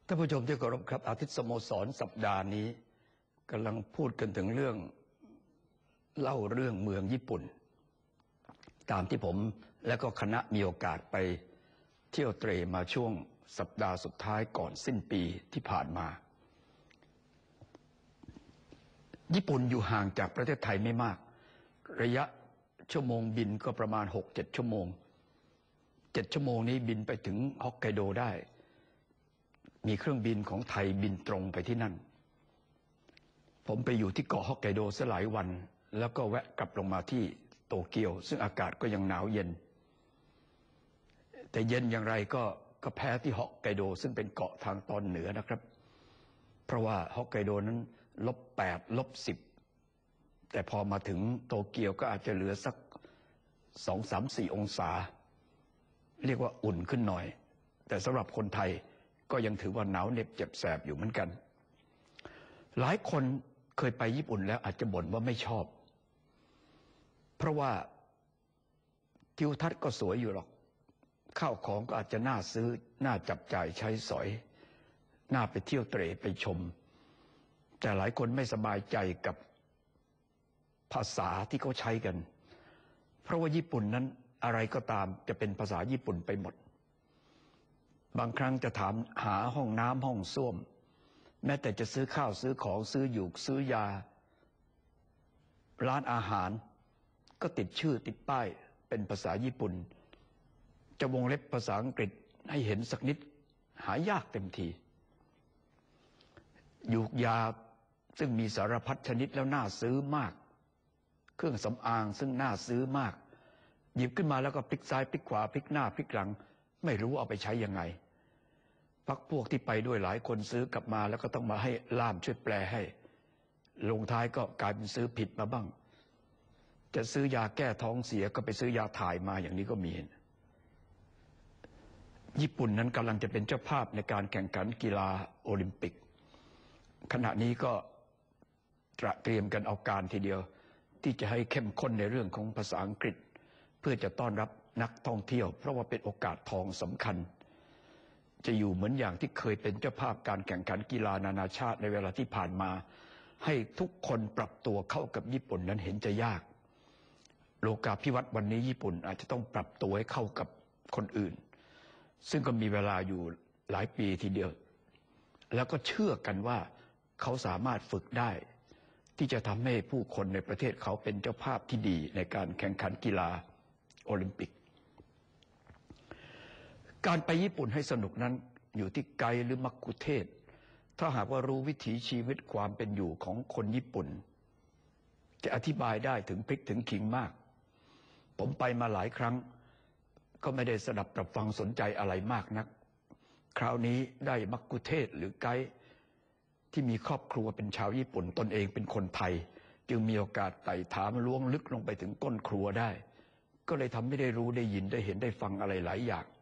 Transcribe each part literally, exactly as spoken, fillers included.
ท่านผู้ชมที่เคารพครับอาทิตย์สโมสรสัปดาห์นี้กำลังพูดกันถึงเรื่องเล่าเรื่องเมืองญี่ปุ่นตามที่ผมและก็คณะมีโอกาสไปเที่ยวเตร่มาช่วงสัปดาห์สุดท้ายก่อนสิ้นปีที่ผ่านมาญี่ปุ่นอยู่ห่างจากประเทศไทยไม่มากระยะชั่วโมงบินก็ประมาณ หกเจ็ด ชั่วโมงเจ็ดชั่วโมงนี้บินไปถึงฮอกไกโดได้มีเครื่องบินของไทยบินตรงไปที่นั่นผมไปอยู่ที่เกาะฮอกไกโดสลายวันแล้วก็แวะกลับลงมาที่โตเกียวซึ่งอากาศก็ยังหนาวเย็นแต่เย็นอย่างไรก็ก็แพ้ที่ฮอกไกโดซึ่งเป็นเกาะทางตอนเหนือนะครับเพราะว่าฮอกไกโดนั้นลบแปดลบสิบแต่พอมาถึงโตเกียวก็อาจจะเหลือสักสองสามสี่องศาเรียกว่าอุ่นขึ้นหน่อยแต่สำหรับคนไทยก็ยังถือว่าหนาวเหน็บเจ็บแสบอยู่เหมือนกันหลายคนเคยไปญี่ปุ่นแล้วอาจจะบ่นว่าไม่ชอบเพราะว่าทิวทัศน์ก็สวยอยู่หรอกข้าวของก็อาจจะน่าซื้อน่าจับจ่ายใช้สอยน่าไปเที่ยวเตร่ไปชมแต่หลายคนไม่สบายใจกับภาษาที่เขาใช้กันเพราะว่าญี่ปุ่นนั้นอะไรก็ตามจะเป็นภาษาญี่ปุ่นไปหมดบางครั้งจะถามหาห้องน้ำห้องส้วมแม้แต่จะซื้อข้าวซื้อของซื้ออยู่ซื้อยาร้านอาหารก็ติดชื่อติดป้ายเป็นภาษาญี่ปุ่นจะวงเล็บภาษาอังกฤษให้เห็นสักนิดหายากเต็มทียูกยาซึ่งมีสารพัดชนิดแล้วน่าซื้อมากเครื่องสำอางซึ่งน่าซื้อมากหยิบขึ้นมาแล้วก็พลิกซ้ายพลิกขวาพลิกหน้าพลิกหลังไม่รู้เอาไปใช้ยังไงพักพวกที่ไปด้วยหลายคนซื้อกลับมาแล้วก็ต้องมาให้ล่ามช่วยแปลให้ลงท้ายก็กลายเป็นซื้อผิดมาบ้างจะซื้อยาแก้ท้องเสียก็ไปซื้อยาถ่ายมาอย่างนี้ก็มีญี่ปุ่นนั้นกำลังจะเป็นเจ้าภาพในการแข่งขันกีฬาโอลิมปิกขณะนี้ก็เตรียมกันเอาการทีเดียวที่จะให้เข้มข้นในเรื่องของภาษาอังกฤษเพื่อจะต้อนรับนักท่องเที่ยวเพราะว่าเป็นโอกาสทองสำคัญจะอยู่เหมือนอย่างที่เคยเป็นเจ้าภาพการแข่งขันกีฬานานาชาติในเวลาที่ผ่านมาให้ทุกคนปรับตัวเข้ากับญี่ปุ่นนั้นเห็นจะยากโลกาภิวัตน์วันนี้ญี่ปุ่นอาจจะต้องปรับตัวให้เข้ากับคนอื่นซึ่งก็มีเวลาอยู่หลายปีทีเดียวแล้วก็เชื่อกันว่าเขาสามารถฝึกได้ที่จะทำให้ผู้คนในประเทศเขาเป็นเจ้าภาพที่ดีในการแข่งขันกีฬาโอลิมปิกการไปญี่ปุ่นให้สนุกนั้นอยู่ที่ไกด์หรือมัคคุเทศก์ถ้าหากว่ารู้วิถีชีวิตความเป็นอยู่ของคนญี่ปุ่นจะอธิบายได้ถึงพริกถึงขิงมากผมไปมาหลายครั้งก็ไม่ได้สดับตรับฟังสนใจอะไรมากนักคราวนี้ได้มัคคุเทศก์หรือไกด์ที่มีครอบครัวเป็นชาวญี่ปุ่นตนเองเป็นคนไทยจึงมีโอกาสไต่ถามล้วงลึกลงไปถึงก้นครัวได้ก็เลยทำให้ได้รู้ได้ยินได้เห็นได้ฟังอะไรหลายอย่าง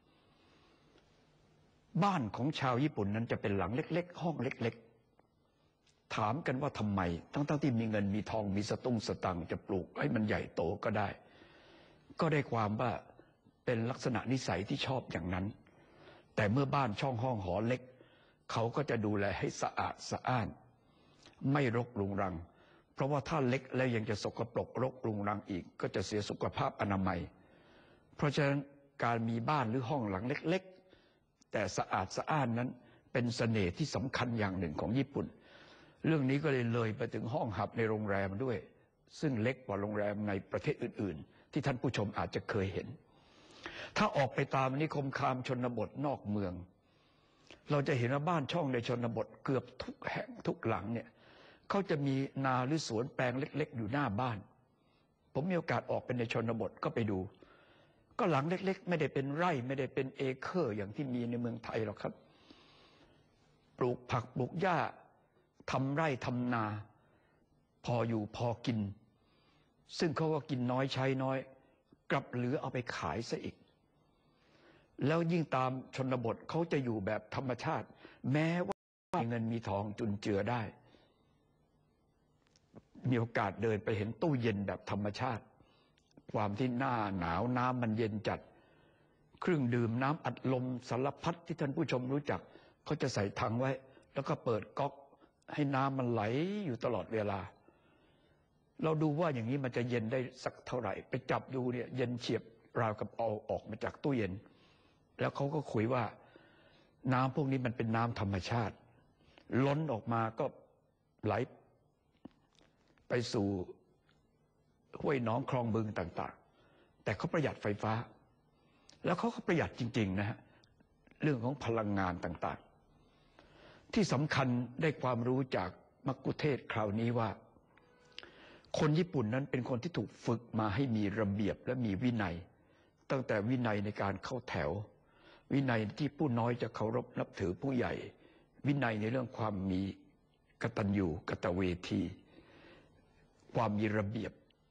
บ้านของชาวญี่ปุ่นนั้นจะเป็นหลังเล็กๆห้องเล็กๆถามกันว่าทำไมทั้งๆที่มีเงินมีทองมีสตุ้งสตังค์จะปลูกให้มันใหญ่โตก็ได้ก็ได้ความว่าเป็นลักษณะนิสัยที่ชอบอย่างนั้นแต่เมื่อบ้านช่องห้องหอเล็กเขาก็จะดูแลให้สะอาดสะอ้านไม่รกรุงรังเพราะว่าถ้าเล็กแล้วยังจะสกปรกรกรุงรังอีกก็จะเสียสุขภาพอนามัยเพราะฉะนั้นการมีบ้านหรือห้องหลังเล็กๆแต่สะอาดสะอ้านนั้นเป็นเสน่ห์ที่สำคัญอย่างหนึ่งของญี่ปุ่นเรื่องนี้ก็เลยเลยไปถึงห้องหับในโรงแรมด้วยซึ่งเล็กกว่าโรงแรมในประเทศอื่นๆที่ท่านผู้ชมอาจจะเคยเห็นถ้าออกไปตามนิคมคามชนบทนอกเมืองเราจะเห็นว่าบ้านช่องในชนบทเกือบทุกแห่งทุกหลังเนี่ยเขาจะมีนาหรือสวนแปลงเล็กๆอยู่หน้าบ้านผมมีโอกาสออกไปในชนบทก็ไปดูก็หลังเล็กๆไม่ได้เป็นไร่ไม่ได้เป็นเอเคอร์อย่างที่มีในเมืองไทยหรอกครับปลูกผักปลูกหญ้าทำไร่ทำนาพออยู่พอกินซึ่งเขาก็กินน้อยใช้น้อยกลับเหลือเอาไปขายซะอีกแล้วยิ่งตามชนบทเขาจะอยู่แบบธรรมชาติแม้ว่ามีเงินมีทองจุนเจือได้มีโอกาสเดินไปเห็นตู้เย็นแบบธรรมชาติความที่หน้าหนาวน้ำมันเย็นจัดเครื่องดื่มน้ำอัดลมสารพัดที่ท่านผู้ชมรู้จักเขาจะใส่ถังไว้แล้วก็เปิดก๊อกให้น้ำมันไหลอยู่ตลอดเวลาเราดูว่าอย่างนี้มันจะเย็นได้สักเท่าไหร่ไปจับดูเนี่ยเย็นเฉียบราวกับเอาออกมาจากตู้เย็นแล้วเขาก็คุยว่าน้ำพวกนี้มันเป็นน้ำธรรมชาติล้นออกมาก็ไหลไปสู่ห้วยหนองคลองบึงต่างๆแต่เขาประหยัดไฟฟ้าแล้วเขาก็ประหยัดจริงๆนะฮะเรื่องของพลังงานต่างๆที่สำคัญได้ความรู้จากมักคุเทศคราวนี้ว่าคนญี่ปุ่นนั้นเป็นคนที่ถูกฝึกมาให้มีระเบียบและมีวินัยตั้งแต่วินัยในการเข้าแถววินัยที่ผู้น้อยจะเคารพนับถือผู้ใหญ่วินัยในเรื่องความมีกตัญญูกตเวทีความมีระเบียบ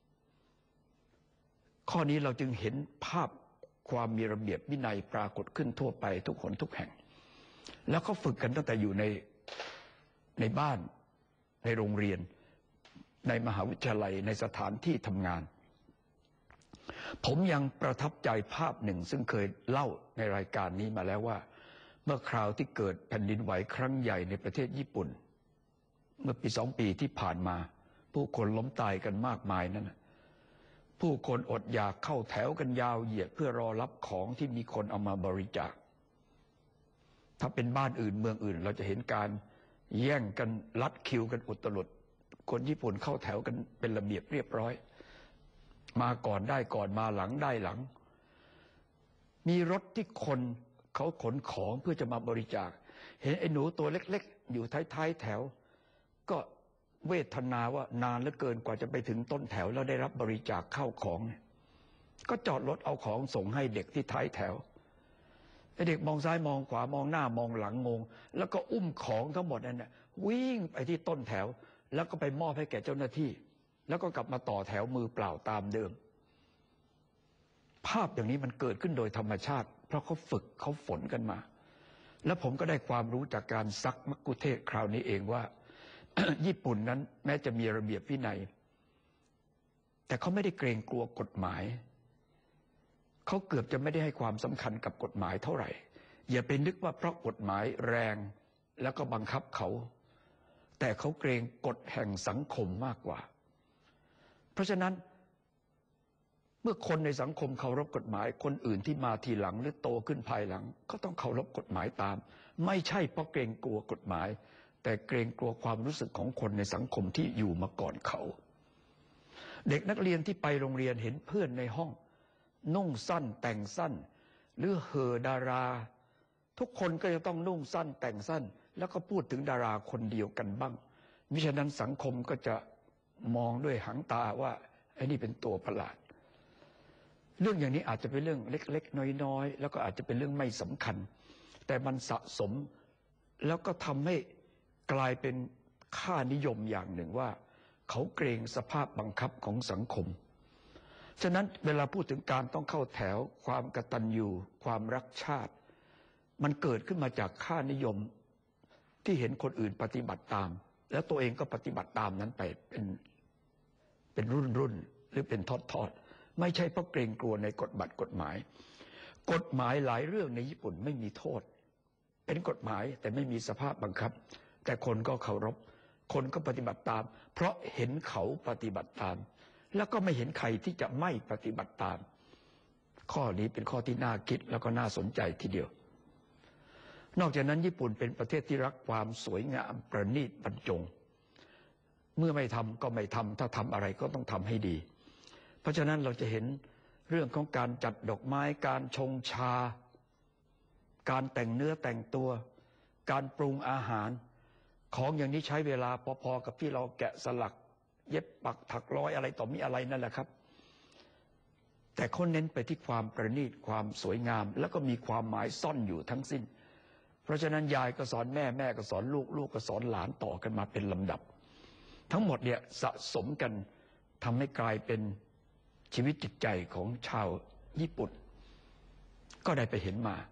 ข้อนี้เราจึงเห็นภาพความมีระเบียบวินัยปรากฏขึ้นทั่วไปทุกคนทุกแห่งแล้วเขาฝึกกันตั้งแต่อยู่ในในบ้านในโรงเรียนในมหาวิทยาลัยในสถานที่ทำงานผมยังประทับใจภาพหนึ่งซึ่งเคยเล่าในรายการนี้มาแล้วว่าเมื่อคราวที่เกิดแผ่นดินไหวครั้งใหญ่ในประเทศญี่ปุ่นเมื่อปีสองปีที่ผ่านมาผู้คนล้มตายกันมากมายนั้นผู้คนอดอยากเข้าแถวกันยาวเหยียดเพื่อรอรับของที่มีคนเอามาบริจาคถ้าเป็นบ้านอื่นเมืองอื่นเราจะเห็นการแย่งกันลัดคิวกันอุตลุดคนญี่ปุ่นเข้าแถวกันเป็นระเบียบเรียบร้อยมาก่อนได้ก่อนมาหลังได้หลังมีรถที่คนเขาขนของเพื่อจะมาบริจาคเห็นไอ้หนูตัวเล็กๆอยู่ท้ายๆแถวก็เวทนาว่านานเหลือเกินกว่าจะไปถึงต้นแถวแล้วได้รับบริจาคเข้าของก็จอดรถเอาของส่งให้เด็กที่ท้ายแถวไอ้เด็กมองซ้ายมองขวามองหน้ามองหลังงงแล้วก็อุ้มของทั้งหมดนั่นน่ะวิ่งไปที่ต้นแถวแล้วก็ไปมอบให้แก่เจ้าหน้าที่แล้วก็กลับมาต่อแถวมือเปล่าตามเดิมภาพอย่างนี้มันเกิดขึ้นโดยธรรมชาติเพราะเขาฝึกเขาฝนกันมาแล้วผมก็ได้ความรู้จากการซักมักคุเทศคราวนี้เองว่า ญี่ปุ่นนั้นแม้จะมีระเบียบวินัยแต่เขาไม่ได้เกรงกลัวกฎหมายเขาเกือบจะไม่ได้ให้ความสำคัญกับกฎหมายเท่าไหร่อย่าไปนึกว่าเพราะกฎหมายแรงแล้วก็บังคับเขาแต่เขาเกรงกฎแห่งสังคมมากกว่าเพราะฉะนั้นเมื่อคนในสังคมเคารพกฎหมายคนอื่นที่มาทีหลังหรือโตขึ้นภายหลังก็ต้องเคารพกฎหมายตามไม่ใช่เพราะเกรงกลัวกฎหมายแต่เกรงกลัวความรู้สึกของคนในสังคมที่อยู่มาก่อนเขาเด็กนักเรียนที่ไปโรงเรียนเห็นเพื่อนในห้องนุ่งสั้นแต่งสั้นหรือเห่อดาราทุกคนก็จะต้องนุ่งสั้นแต่งสั้นแล้วก็พูดถึงดาราคนเดียวกันบ้างมิฉะนั้นสังคมก็จะมองด้วยหางตาว่าไอ้นี่เป็นตัวประหลาดเรื่องอย่างนี้อาจจะเป็นเรื่องเล็กๆน้อยๆแล้วก็อาจจะเป็นเรื่องไม่สำคัญแต่มันสะสมแล้วก็ทำให้กลายเป็นค่านิยมอย่างหนึ่งว่าเขาเกรงสภาพบังคับของสังคมฉะนั้นเวลาพูดถึงการต้องเข้าแถวความกตัญญูความรักชาติมันเกิดขึ้นมาจากค่านิยมที่เห็นคนอื่นปฏิบัติตามแล้วตัวเองก็ปฏิบัติตามนั้นไปเป็นเป็นรุ่นรุ่นหรือเป็นทอดทอดไม่ใช่เพราะเกรงกลัวในกฎบัตรกฎหมายกฎหมายหลายเรื่องในญี่ปุ่นไม่มีโทษเป็นกฎหมายแต่ไม่มีสภาพบังคับแต่คนก็เคารพคนก็ปฏิบัติตามเพราะเห็นเขาปฏิบัติตามแล้วก็ไม่เห็นใครที่จะไม่ปฏิบัติตามข้อนี้เป็นข้อที่น่าคิดแล้วก็น่าสนใจทีเดียวนอกจากนั้นญี่ปุ่นเป็นประเทศที่รักความสวยงามประณีตบรรจงเมื่อไม่ทำก็ไม่ทำถ้าทำอะไรก็ต้องทำให้ดีเพราะฉะนั้นเราจะเห็นเรื่องของการจัดดอกไม้การชงชาการแต่งเนื้อแต่งตัวการปรุงอาหารของอย่างนี้ใช้เวลาพอๆกับที่เราแกะสลักเย็บปักถักร้อยอะไรต่อมีอะไรนั่นแหละครับแต่เขาเน้นไปที่ความประณีตความสวยงามแล้วก็มีความหมายซ่อนอยู่ทั้งสิ้นเพราะฉะนั้นยายก็สอนแม่แม่ก็สอนลูกลูกก็สอนหลานต่อกันมาเป็นลำดับทั้งหมดเนี่ยสะสมกันทำให้กลายเป็นชีวิตจิตใจของชาวญี่ปุ่นก็ได้ไปเห็นมา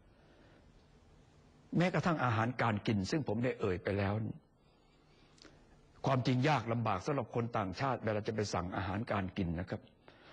แม้กระทั่งอาหารการกินซึ่งผมได้เอ่ยไปแล้วความจริงยากลำบากสำหรับคนต่างชาติเวลาจะไปสั่งอาหารการกินนะครับ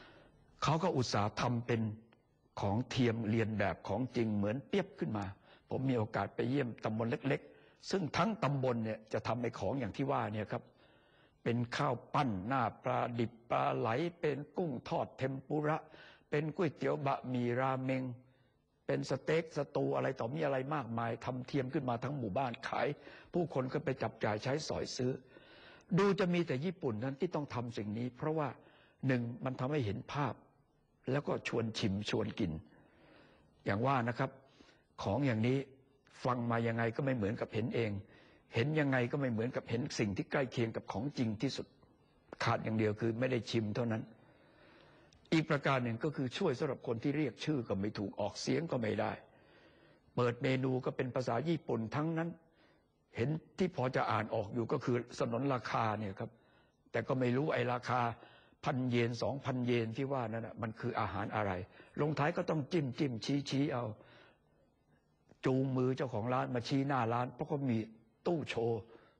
เขาก็อุตส่าห์ทำเป็นของเทียมเรียนแบบของจริงเหมือนเปียบขึ้นมาพผมมีโอกาสไปเยี่ยมตำบลเล็กๆซึ่งทั้งตำบลเนี่ยจะทำในของอย่างที่ว่าเนี่ยครับเป็นข้าวปั้นหน้าปลาดิบปลาไหลเป็นกุ้งทอดเทมปุระเป็นก๋วยเตี๋ยวบะหมี่ราเมงเป็นสเต็กสตูอะไรต่อมีอะไรมากมายทำเทียมขึ้นมาทั้งหมู่บ้านขายผู้คนก็ไปจับจ่ายใช้สอยซื้อดูจะมีแต่ญี่ปุ่นนั้นที่ต้องทำสิ่งนี้เพราะว่าหนึ่งมันทำให้เห็นภาพแล้วก็ชวนชิมชวนกินอย่างว่านะครับของอย่างนี้ฟังมายังไงก็ไม่เหมือนกับเห็นเองเห็นยังไงก็ไม่เหมือนกับเห็นสิ่งที่ใกล้เคียงกับของจริงที่สุดขาดอย่างเดียวคือไม่ได้ชิมเท่านั้นอีกประการหนึ่งก็คือช่วยสำหรับคนที่เรียกชื่อก็ไม่ถูกออกเสียงก็ไม่ได้เปิดเมนูก็เป็นภาษาญี่ปุ่นทั้งนั้นเห็นที่พอจะอ่านออกอยู่ก็คือสนนราคาเนี่ยครับแต่ก็ไม่รู้ไอ้ราคาพันเยนสองพันเยนที่ว่านั้นนะมันคืออาหารอะไรลงท้ายก็ต้องจิ้มจิ้มชี้ชี้เอาจูงมือเจ้าของร้านมาชี้หน้าร้านเพราะเขามีตู้โชว์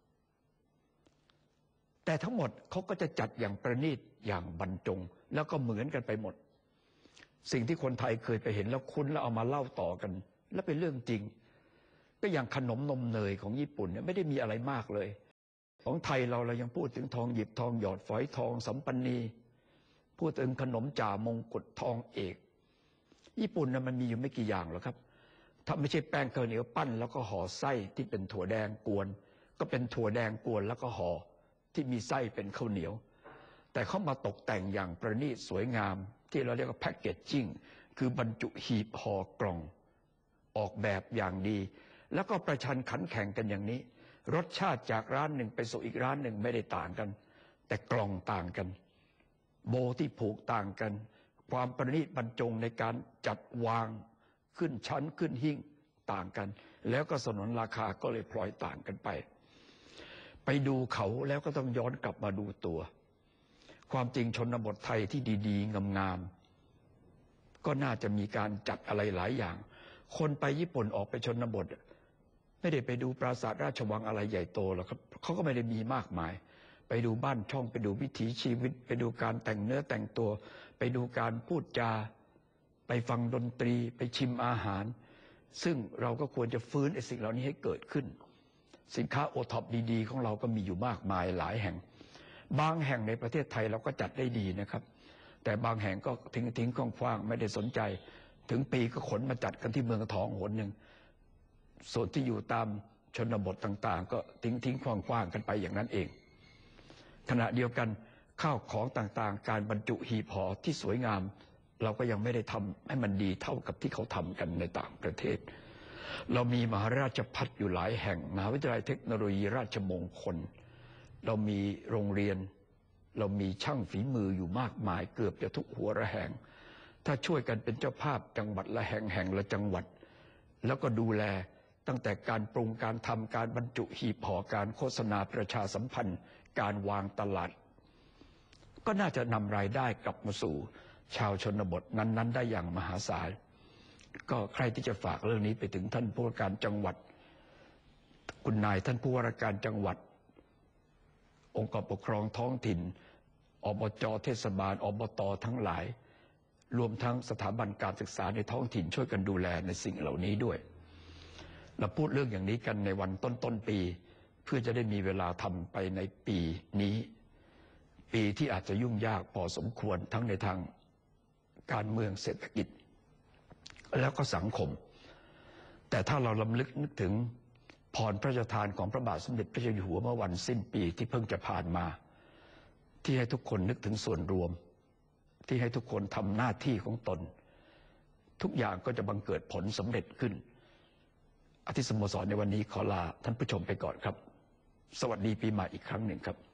แต่ทั้งหมดเขาก็จะจัดอย่างประณีตอย่างบรรจงแล้วก็เหมือนกันไปหมดสิ่งที่คนไทยเคยไปเห็นแล้วคุ้นแล้วเอามาเล่าต่อกันและเป็นเรื่องจริงก็อย่างขนมนมเนยของญี่ปุ่นเนี่ยไม่ได้มีอะไรมากเลยของไทยเราเรายังพูดถึงทองหยิบทองหยอดฝอยทองสัมปันนีพูดถึงขนมจ่ามงกุฎทองเอกญี่ปุ่นน่ะมันมีอยู่ไม่กี่อย่างหรอกครับถ้าไม่ใช่แป้งข้าวเหนียวปั้นแล้วก็ห่อไส้ที่เป็นถั่วแดงกวนก็เป็นถั่วแดงกวนแล้วก็ห่อที่มีไส้เป็นข้าวเหนียวแต่เขามาตกแต่งอย่างประณีตสวยงามที่เราเรียกว่าแพ็กเกจจิ้งคือบรรจุหีบห่อกล่องออกแบบอย่างดีแล้วก็ประชันขันแข่งกันอย่างนี้รสชาติจากร้านหนึ่งไปสู่อีกร้านหนึ่งไม่ได้ต่างกันแต่กล่องต่างกันโบที่ผูกต่างกันความประณีตบรรจงในการจัดวางขึ้นชั้นขึ้นหิ้งต่างกันแล้วก็สนนราคาก็เลยพลอยต่างกันไปไปดูเขาแล้วก็ต้องย้อนกลับมาดูตัวความจริงชนบทไทยที่ดีๆงามๆก็น่าจะมีการจัดอะไรหลายอย่างคนไปญี่ปุ่นออกไปชนบทไม่ได้ไปดูปราสาทราชวังอะไรใหญ่โตหรอกครับเขาก็ไม่ได้มีมากมายไปดูบ้านช่องไปดูวิถีชีวิตไปดูการแต่งเนื้อแต่งตัวไปดูการพูดจาไปฟังดนตรีไปชิมอาหารซึ่งเราก็ควรจะฟื้นไอ้สิ่งเหล่านี้ให้เกิดขึ้นสินค้าโอท็อปดีๆของเราก็มีอยู่มากมายหลายแห่งบางแห่งในประเทศไทยเราก็จัดได้ดีนะครับแต่บางแห่งก็ทิ้งทิ้งคว่างๆไม่ได้สนใจถึงปีก็ขนมาจัดกันที่เมืองทองหนหนึ่งส่วนที่อยู่ตามชนบทต่างๆก็ทิ้งทิ้งคว่างๆกันไปอย่างนั้นเองขณะเดียวกันข้าวของต่างๆการบรรจุหีบห่อที่สวยงามเราก็ยังไม่ได้ทำให้มันดีเท่ากับที่เขาทำกันในต่างประเทศเรามีมหาราชภัฏอยู่หลายแห่งมหาวิทยาลัยเทคโนโลยีราชมงคลเรามีโรงเรียนเรามีช่างฝีมืออยู่มากมายเกือบจะทุกหัวระแหงถ้าช่วยกันเป็นเจ้าภาพจังหวัดละแห่งแห่งละจังหวัดแล้วก็ดูแลตั้งแต่การปรุงการทำการบรรจุหีบห่อการโฆษณาประชาสัมพันธ์การวางตลาดก็น่าจะนำรายได้กลับมาสู่ชาวชนบทนั้นๆได้อย่างมหาศาลก็ใครที่จะฝากเรื่องนี้ไปถึงท่านผู้ว่าการจังหวัดคุณนายท่านผู้ว่าการจังหวัดองค์กรปกครองท้องถิ่นอบจ.เทศบาลอบต.ทั้งหลายรวมทั้งสถาบันการศึกษาในท้องถิ่นช่วยกันดูแลในสิ่งเหล่านี้ด้วยเราพูดเรื่องอย่างนี้กันในวันต้นต้นปีเพื่อจะได้มีเวลาทำไปในปีนี้ปีที่อาจจะยุ่งยากพอสมควรทั้งในทางการเมืองเศรษฐกิจแล้วก็สังคมแต่ถ้าเราลำลึกนึกถึงพรพระราชทานของพระบาทสมเด็จพระเจ้าอยู่หัวเมื่อวันสิ้นปีที่เพิ่งจะผ่านมาที่ให้ทุกคนนึกถึงส่วนรวมที่ให้ทุกคนทำหน้าที่ของตนทุกอย่างก็จะบังเกิดผลสำเร็จขึ้นอาทิตย์สโมสรในวันนี้ขอลาท่านผู้ชมไปก่อนครับสวัสดีปีใหม่อีกครั้งหนึ่งครับ